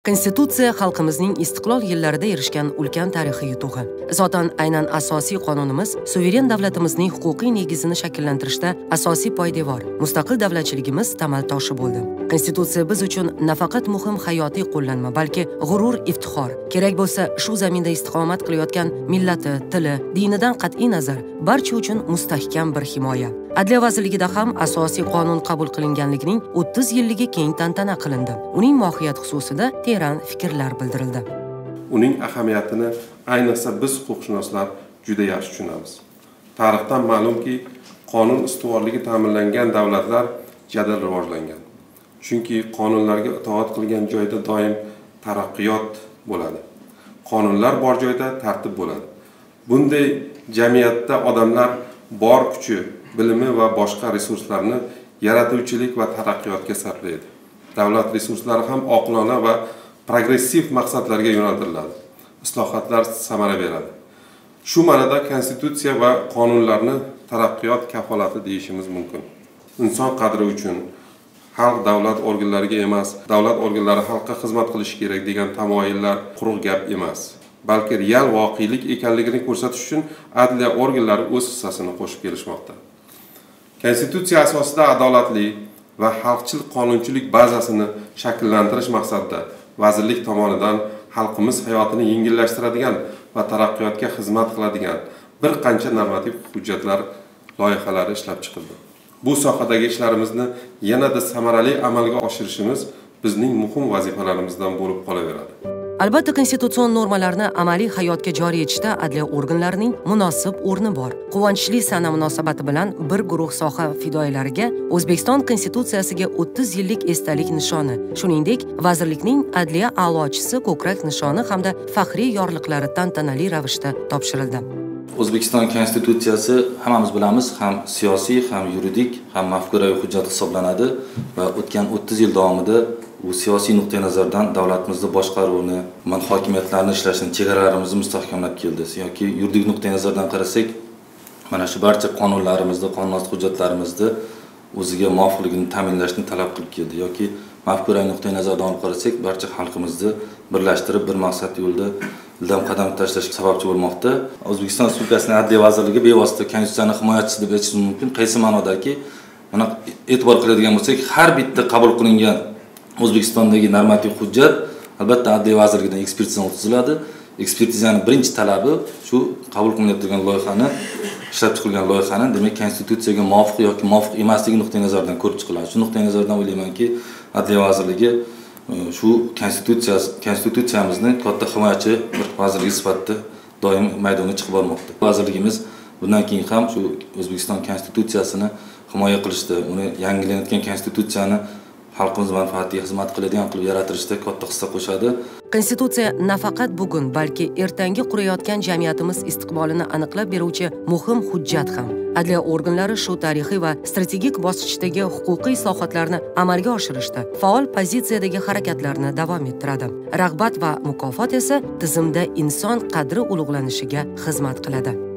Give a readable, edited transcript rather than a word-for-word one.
Konstitutsiya xalqimizning istiqlol yillarida erishgan ulkan tarixiy yutug'i. Zotan aynan asosiy qonunimiz suveren davlatimizning huquqiy negizini shakllantirishda asosiy poydevor, mustaqil davlatchiligimiz tamal toshi bo'ldi. Konstitutsiya biz uchun nafaqat muhim hayotiy qo'llanma, balki g'urur, iftixor. Kerak bo'lsa, shu zaminda istiqomat qilayotgan millati, tili, dinidan qat'iy nazar barcha uchun mustahkam bir himoya. Adliya vazirligida ham asosiy qonun qabul qilinganligining 30 yilligi keng tantana qilindi. Uning mohiyati xususida teran fikrlar bildirildi. Uning ahamiyatini ayniqsa biz huquqshunoslar juda yaxshi tushunamiz. Tarixdan ma'lumki, qonun ustuvorligi ta'minlangan davlatlar jadal rivojlangan. Chunki qonunlarga itoat qilgan joyda doim taraqqiyot bo'ladi. Qonunlar bor joyda tartib bo'ladi. Bunday jamiyatda odamlar bor kuchi, bilimi va boshqa resurslarni yaratuvchilik va taraqqiyotga sarflaydi. Davlat resurslari ham oqilona va progressiv maqsadlarga yo'naltiriladi. Islohotlar samara beradi. Shu ma'noda konstitutsiya va qonunlarni taraqqiyot kafolati deyishimiz mumkin. Inson qadri uchun xalq davlat organlariga emas, davlat organlari xalqqa xizmat qilishi kerak degan tamoyillar quruq gap emas. Balki real voqelik ekanligini ko'rsatish uchun adliya organlari o'z hissasini qo'shib kelishmoqda. Konstitutsiya asosida adolatli va xalqchil qonunchilik bazasini shakllantirish maqsadida vazirlik tomonidan xalqimiz hayotini yengillashtiradigan va taraqqiyotga xizmat qiladigan bir qancha normativ hujjatlar loyihalari ishlab chiqildi. Bu sohadagi ishlarimizni yanada samarali amalga oshirishimiz bizning muhim vazifalarimizdan bo'lib qolaveradi. Albatta, konstitutsion normalarni amaliy hayotga joriy etishda adliya organlarining munosib o'rni bor. Quvonchli sana munosabati bilan bir guruh soha fidoyilariga O'zbekiston konstitutsiyasiga 30 yillik esdalik nishoni, shuningdek, vazirlikning adliya a'lochisi ko'krak nishoni hamda faxriy yorliqlari tantanali ravishda topshirildi. O'zbekiston konstitutsiyasi hammamiz bilamiz, ham siyosiy, ham yuridik, ham mafkuraviy hujjat hisoblanadi va o'tgan 30 yil davomida u siyosiy nuqtai nazardan davlatimizda boshqaruvni, hokimiyatlarni ishlashini, chegaralarimizni mustahkamlab keldi. Yoki yuridik nuqtai nazardan qarasak, mana shu barcha qonunlarimizda, qonunosti hujjatlarimizda o'ziga muvofiqligini ta'minlashni talab qilib keldi. Yoki mafkuraviy nuqtai nazardan olib qarasak, barcha xalqimizni birlashtirib bir maqsad yo'lida ildam qadam tashlashga sababchi bo'lmoqda. O'zbekiston Respublikasining Adliya vazirligi bevosita konstitutsiyaning himoyachisi deb aytishimiz mumkin. Qaysi ma'nodaki, mana e'tibor qiladigan bo'lsak, har bitta qabul qilingan O'zbekistondagi normativ hujjat albatta Adliya vazirligidan ekspertizadan o'tkaziladi. Ekspertizaning birinchi talabi shu qabul qilinayotgan loyihani, ishlab chiqilgan loyihani, demak, konstitutsiyaga muvofiq yoki muvofiq emasligi nuqtai nazaridan ko'rib chiqiladi. Shu nuqtai nazardan o'ylaymanki, Adliya vazirligi shu konstitutsiyamizni katta himoyachi bir vazirlik sifatida doim maydonga chiqib bormoqda. Vazirligimiz bundan keyin ham shu O'zbekiston konstitutsiyasini himoya qilishda, uni yangilanayotgan konstitutsiyani xalqimiz manfaatiga xizmat qiladigan qilib yaratirishda katta hissa qo'shadi. Konstitutsiya nafaqat bugun, balki ertangi qurayotgan jamiyatimiz istiqbolini aniqlab beruvchi muhim hujjat ham. Adliya organlari shu tarixiy va strategik bosqichdagi huquqiy islohotlarni amalga oshirishda faol pozitsiyadagi harakatlarni davom ettiradi. Rag'bat va mukofot esa tizimda inson qadri ulug'lanishiga xizmat qiladi.